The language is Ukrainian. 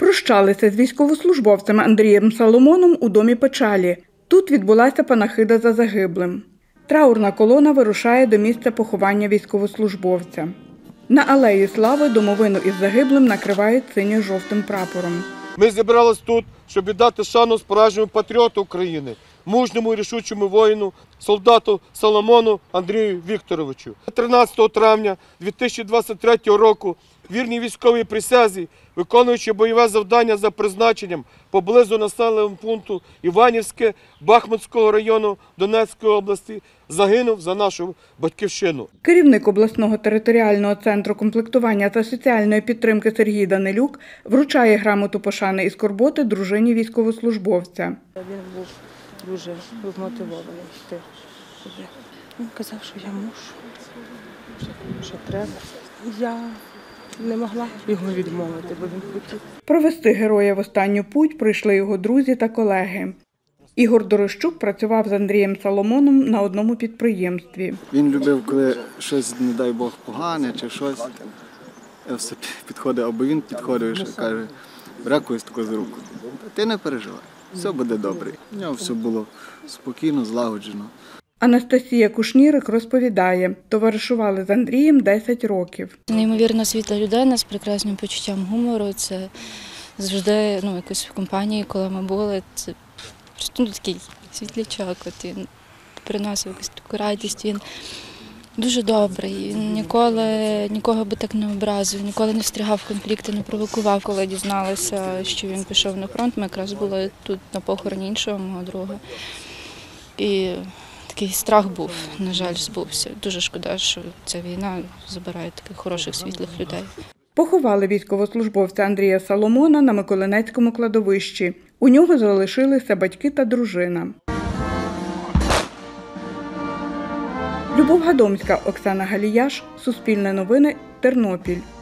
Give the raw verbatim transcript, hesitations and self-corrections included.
Прощалися з військовослужбовцем Андрієм Соломоном у домі печалі. Тут відбулася панахида за загиблим. Траурна колона вирушає до місця поховання військовослужбовця. На алеї Слави домовину із загиблим накривають синьо-жовтим прапором. Ми зібрались тут, щоб віддати шану справжньому патріоту України, мужньому і рішучому воїну, солдату Соломону Андрію Вікторовичу. тринадцятого травня дві тисячі двадцять третього року, вірній військовій присязі, виконуючи бойове завдання за призначенням поблизу населеного пункту Іванівське Бахмутського району Донецької області, загинув за нашу батьківщину. Керівник обласного територіального центру комплектування та соціальної підтримки Сергій Данилюк вручає грамоту пошани і скорботи дружині військовослужбовця. Він був дуже вмотивований йти туди. Він казав, що я мушу, що треба. Я не могла його відмовити, бо він хотів. Провести героя в останню путь прийшли його друзі та колеги. Ігор Дорощук працював з Андрієм Соломоном на одному підприємстві. Він любив, коли щось, не дай Бог, погане чи щось, все підходить, або він підходив і каже, бере когось таку за руку. Ти не переживай, все буде добре. У нього все було спокійно, злагоджено. Анастасія Кушнірик розповідає, товаришували з Андрієм десять років. Неймовірно світла людина з прекрасним почуттям гумору. Це завжди ну, якось в компанії, коли ми були, це ну, такий світлячок. От він приносив якусь таку радість. Він дуже добрий, він ніколи нікого би так не образив, ніколи не встрягав в конфлікти, не провокував. Коли дізналися, що він пішов на фронт, ми якраз були тут на похороні іншого мого друга. І такий страх був, на жаль, збувся. Дуже шкода, що ця війна забирає таких хороших, світлих людей. Поховали військовослужбовця Андрія Соломона на Миколинецькому кладовищі. У нього залишилися батьки та дружина. Любов Гадомська, Оксана Галіяш, Суспільне новини, Тернопіль.